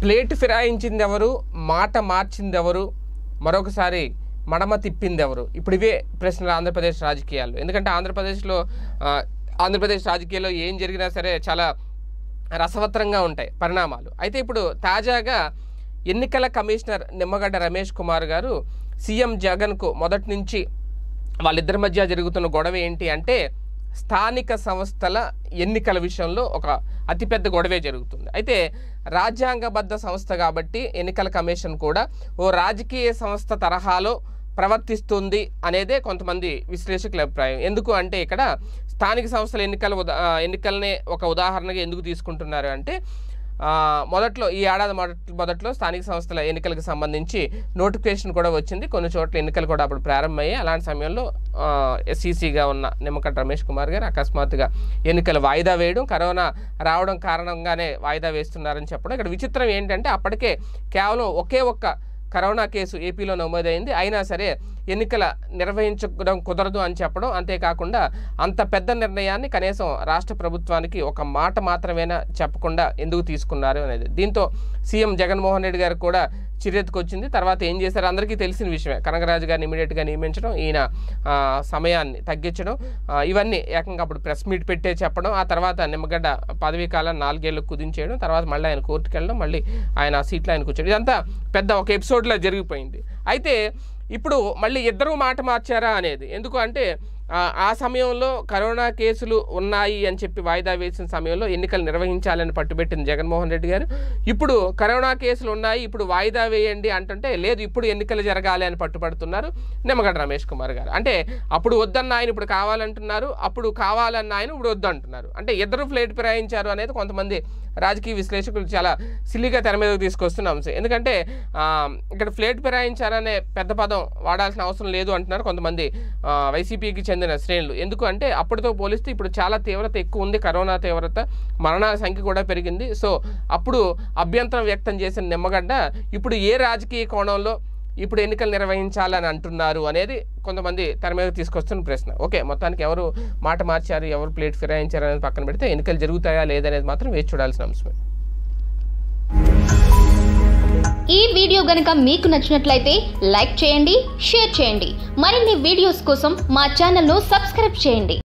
Plate ఫిరాయించింది ఎవరు, మాట మార్చింది ఎవరు, మరొకసారి మడమ తిప్పింది ఎవరు? ఇప్పుడు ఇవే ప్రశ్నలు ఆంధ్రప్రదేశ్ రాజకీయాల్లో. ఎందుకంటే ఆంధ్రప్రదేశ్ రాజకీయాల్లో ఏం జరిగినా సరే చాలా రసవత్తరంగా ఉంటాయి పరిణామాలు. అయితే ఇప్పుడు తాజాగా ఎన్నికల కమిషనర్ నిమ్మగడ్డ రమేష్ కుమార్ గారు సీఎం జగన్కు మొదటి నుంచి వాళ్ళిద్దరి మధ్య జరుగుతున్న గొడవ ఏంటి అంటే స్థానిక సంస్థల ఎన్నికల విషయంలో ఒక అతిపెద్ద గొడవే జరుగుతుంది. అయితే రాజ్యాంగబద్ధ సంస్థ కాబట్టి ఎన్నికల కమిషన్ కూడా ఓ రాజకీయ సంస్థ తరహాలో ప్రవర్తిస్తుంది అనేదే కొంతమంది విశ్లేషకుల అభిప్రాయం. ఎందుకు అంటే ఇక్కడ స్థానిక సంస్థల ఎన్నికలనే ఒక ఉదాహరణగా ఎందుకు తీసుకుంటున్నారు అంటే మొదట్లో ఈ ఏడాది మొదట్లో స్థానిక సంస్థల ఎన్నికలకు సంబంధించి నోటిఫికేషన్ కూడా వచ్చింది. కొన్ని చోట్ల ఎన్నికలు కూడా అప్పుడు ప్రారంభమయ్యాయి. అలాంటి సమయంలో ఎస్సీసీగా ఉన్న నిమ్మగడ్డ రమేష్ కుమార్ గారు అకస్మాత్తుగా ఎన్నికలు వాయిదా వేయడం, కరోనా రావడం కారణంగానే వాయిదా వేస్తున్నారని చెప్పడం. ఇక్కడ విచిత్రం ఏంటంటే అప్పటికే కేవలం ఒకే ఒక్క కరోనా కేసు ఏపీలో నమోదైంది. అయినా సరే ఎన్నికల నిర్వహించడం కుదరదు అని చెప్పడం. అంతేకాకుండా అంత పెద్ద నిర్ణయాన్ని కనీసం రాష్ట్ర ప్రభుత్వానికి ఒక మాట మాత్రమేనా చెప్పకుండా ఎందుకు తీసుకున్నారు అనేది. దీంతో సీఎం జగన్మోహన్ రెడ్డి గారు కూడా చిరెత్తుకొచ్చింది. తర్వాత ఏం చేశారు అందరికీ తెలిసిన విషయమే. కనగరాజు గారిని ఇమీడియట్గా నియమించడం, ఈయన సమయాన్ని తగ్గించడం, ఇవన్నీ ఏకంగా అప్పుడు ప్రెస్ మీట్ పెట్టే చెప్పడం, ఆ తర్వాత నిమ్మగడ్డ పదవీ కాలం 4 ఏళ్ళు కుదించేయడం, తర్వాత మళ్ళీ ఆయన కోర్టుకు వెళ్ళడం, మళ్ళీ ఆయన సీట్లో ఆయన కూర్చోడం. ఇదంతా పెద్ద ఒక ఎపిసోడ్లో జరిగిపోయింది. అయితే ఇప్పుడు మళ్ళీ ఇద్దరూ మాట మార్చారా అనేది. ఎందుకు అంటే ఆ సమయంలో కరోనా కేసులు ఉన్నాయి అని చెప్పి వాయిదా వేసిన సమయంలో ఎన్నికలు నిర్వహించాలని పట్టుబెట్టింది జగన్మోహన్ రెడ్డి గారు. ఇప్పుడు కరోనా కేసులు ఉన్నాయి, ఇప్పుడు వాయిదా వేయండి అంటుంటే లేదు ఇప్పుడు ఎన్నికలు జరగాలి అని పట్టుబడుతున్నారు నిమ్మగడ్డ రమేష్ కుమార్ గారు. అంటే అప్పుడు వద్దన్న ఆయన ఇప్పుడు కావాలంటున్నారు, అప్పుడు కావాలన్న ఆయన ఇప్పుడు వద్దంటున్నారు. అంటే ఇద్దరు ఫ్లేట్ ఫిరాయించారు అనేది కొంతమంది రాజకీయ విశ్లేషకులు చాలా సిల్లిగా తెర మీదకు తీసుకొస్తున్న అంశం. ఎందుకంటే ఇక్కడ ఫ్లేట్ ఫిరాయించారనే పెద్ద పదం వాడాల్సిన అవసరం లేదు అంటున్నారు కొంతమంది వైసీపీకి చెందిన శ్రేణులు. ఎందుకు అంటే అప్పటితో పోలిస్తే ఇప్పుడు చాలా తీవ్రత ఎక్కువ ఉంది, కరోనా తీవ్రత, మరణాల సంఖ్య కూడా పెరిగింది. సో అప్పుడు అభ్యంతరం వ్యక్తం చేసిన నిమ్మగడ్డ ఇప్పుడు ఏ రాజకీయ కోణంలో ఇప్పుడు ఎన్నికలు నిర్వహించాలని అంటున్నారు అనేది కొంతమంది తెర మీద తీసుకొస్తున్న ప్రశ్న. ఓకే, మొత్తానికి ఎవరు మాట మార్చారు, ఎవరు ప్లేట్ ఫిరాయించారు అనేది పక్కన పెడితే ఎన్నికలు జరుగుతాయా లేదనేది మాత్రం వేచి చూడాల్సిన అంశమే. ఈ వీడియో గనుక మీకు నచ్చినట్లయితే లైక్ చేయండి, షేర్ చేయండి. మరిన్ని వీడియోస్ కోసం మా ఛానల్ను సబ్స్క్రైబ్ చేయండి.